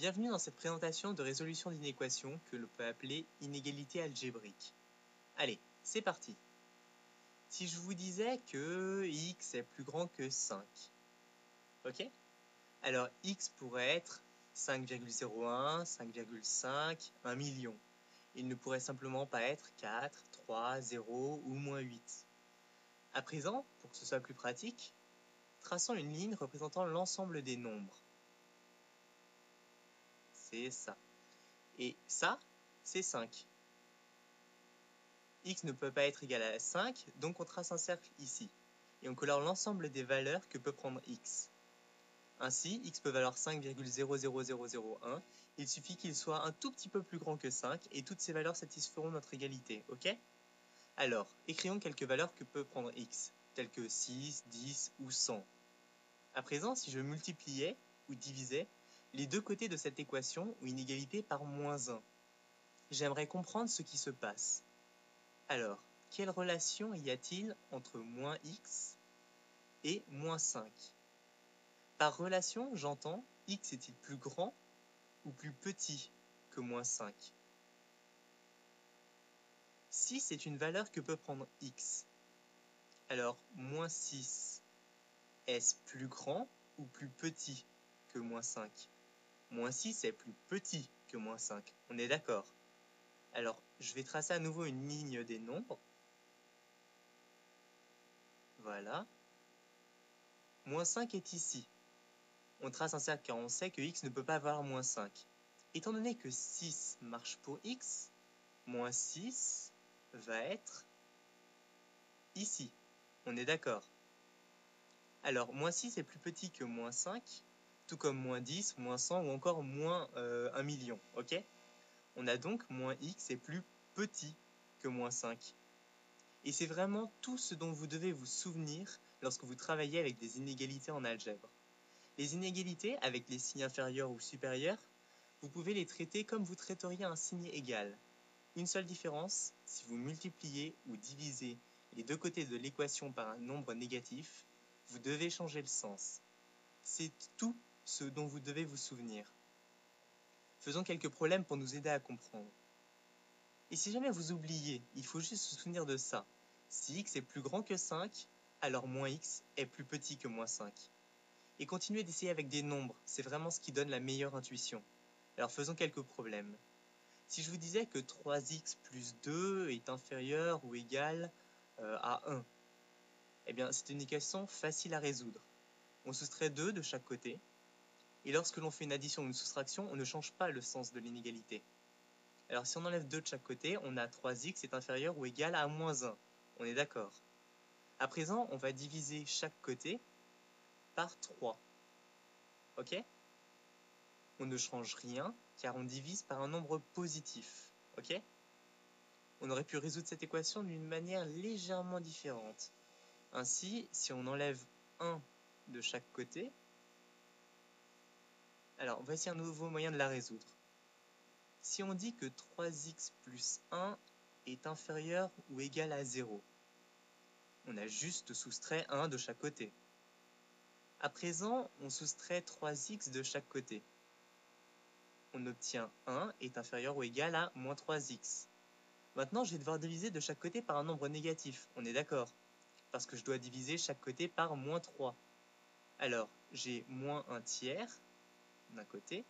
Bienvenue dans cette présentation de résolution d'inéquation que l'on peut appeler inégalité algébrique. Allez, c'est parti. Si je vous disais que x est plus grand que 5, ok? Alors x pourrait être 5,01, 5,5, 1 million. Il ne pourrait simplement pas être 4, 3, 0 ou moins 8. À présent, pour que ce soit plus pratique, traçons une ligne représentant l'ensemble des nombres. C'est ça. Et ça, c'est 5. X ne peut pas être égal à 5, donc on trace un cercle ici. Et on colore l'ensemble des valeurs que peut prendre x. Ainsi, x peut valoir 5,00001. Il suffit qu'il soit un tout petit peu plus grand que 5 et toutes ces valeurs satisferont notre égalité, ok? Alors, écrivons quelques valeurs que peut prendre x, telles que 6, 10 ou 100. À présent, si je multipliais ou divisais les deux côtés de cette équation ou inégalité par moins 1, j'aimerais comprendre ce qui se passe. Alors, quelle relation y a-t-il entre moins x et moins 5? Par relation, j'entends x est-il plus grand ou plus petit que moins 5? 6 est une valeur que peut prendre x. Alors, moins 6, est-ce plus grand ou plus petit que moins 5? Moins 6 est plus petit que moins 5, on est d'accord. Alors, je vais tracer à nouveau une ligne des nombres. Voilà. Moins 5 est ici. On trace un cercle car on sait que x ne peut pas valoir moins 5. Étant donné que 6 marche pour x, moins 6 va être ici. On est d'accord. Alors, moins 6 est plus petit que moins 5, tout comme moins 10, moins 100 ou encore moins 1 million. Ok? On a donc moins x est plus petit que moins 5. Et c'est vraiment tout ce dont vous devez vous souvenir lorsque vous travaillez avec des inégalités en algèbre. Les inégalités avec les signes inférieurs ou supérieurs, vous pouvez les traiter comme vous traiteriez un signe égal. Une seule différence, si vous multipliez ou divisez les deux côtés de l'équation par un nombre négatif, vous devez changer le sens. C'est tout ce dont vous devez vous souvenir. Faisons quelques problèmes pour nous aider à comprendre. Et si jamais vous oubliez, il faut juste se souvenir de ça. Si x est plus grand que 5, alors moins x est plus petit que moins 5. Et continuez d'essayer avec des nombres, c'est vraiment ce qui donne la meilleure intuition. Alors faisons quelques problèmes. Si je vous disais que 3x plus 2 est inférieur ou égal à 1, eh bien c'est une équation facile à résoudre. On soustrait 2 de chaque côté, et lorsque l'on fait une addition ou une soustraction, on ne change pas le sens de l'inégalité. Alors si on enlève 2 de chaque côté, on a 3x est inférieur ou égal à moins 1. On est d'accord. À présent, on va diviser chaque côté par 3. Ok? On ne change rien, car on divise par un nombre positif. Ok? On aurait pu résoudre cette équation d'une manière légèrement différente. Ainsi, si on enlève 1 de chaque côté, alors voici un nouveau moyen de la résoudre. Si on dit que 3x plus 1 est inférieur ou égal à 0, on a juste soustrait 1 de chaque côté. À présent, on soustrait 3x de chaque côté. On obtient 1 est inférieur ou égal à moins 3x. Maintenant, je vais devoir diviser de chaque côté par un nombre négatif, on est d'accord, parce que je dois diviser chaque côté par moins 3. Alors, j'ai moins 1 tiers d'un côté,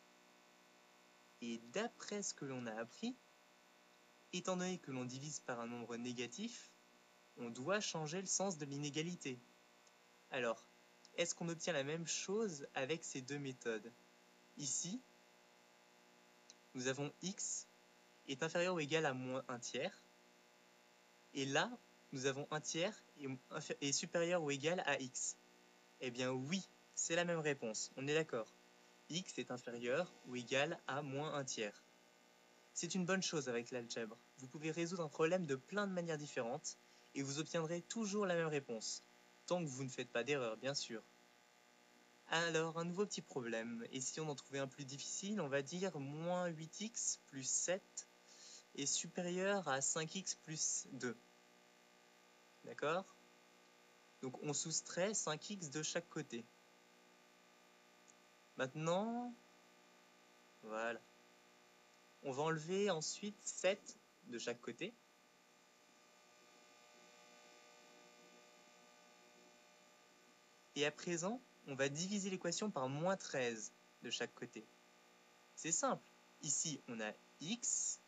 et d'après ce que l'on a appris, étant donné que l'on divise par un nombre négatif, on doit changer le sens de l'inégalité. Alors, est-ce qu'on obtient la même chose avec ces deux méthodes? Ici, nous avons x est inférieur ou égal à moins 1 tiers, et là, nous avons 1 tiers est supérieur ou égal à x. Eh bien oui, c'est la même réponse, on est d'accord. X est inférieur ou égal à moins 1 tiers. C'est une bonne chose avec l'algèbre. Vous pouvez résoudre un problème de plein de manières différentes et vous obtiendrez toujours la même réponse, tant que vous ne faites pas d'erreur, bien sûr. Alors, un nouveau petit problème. Et si on en trouvait un plus difficile, on va dire moins 8x plus 7 est supérieur à 5x plus 2. D'accord? Donc on soustrait 5x de chaque côté. Maintenant, On va enlever ensuite 7 de chaque côté. Et à présent, on va diviser l'équation par moins 13 de chaque côté. C'est simple. Ici, on a x.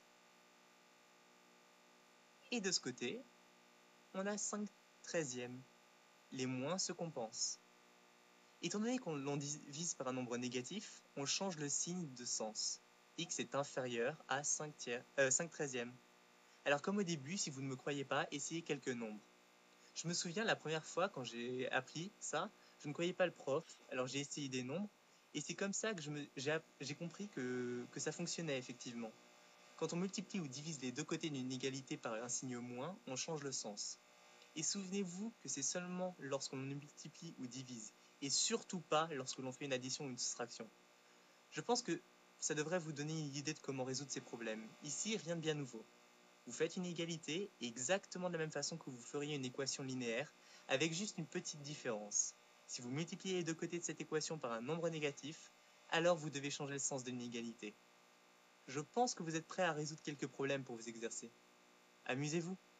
Et de ce côté, on a 5 treizièmes. Les moins se compensent. Étant donné qu'on divise par un nombre négatif, on change le signe de sens. X est inférieur à 5 treizièmes. Alors comme au début, si vous ne me croyez pas, essayez quelques nombres. Je me souviens la première fois quand j'ai appris ça, je ne croyais pas le prof, alors j'ai essayé des nombres, et c'est comme ça que j'ai compris que ça fonctionnait effectivement. Quand on multiplie ou divise les deux côtés d'une égalité par un signe moins, on change le sens. Et souvenez-vous que c'est seulement lorsqu'on multiplie ou divise, et surtout pas lorsque l'on fait une addition ou une soustraction. Je pense que ça devrait vous donner une idée de comment résoudre ces problèmes. Ici, rien de bien nouveau. Vous faites une égalité exactement de la même façon que vous feriez une équation linéaire, avec juste une petite différence. Si vous multipliez les deux côtés de cette équation par un nombre négatif, alors vous devez changer le sens de l'égalité. Je pense que vous êtes prêts à résoudre quelques problèmes pour vous exercer. Amusez-vous!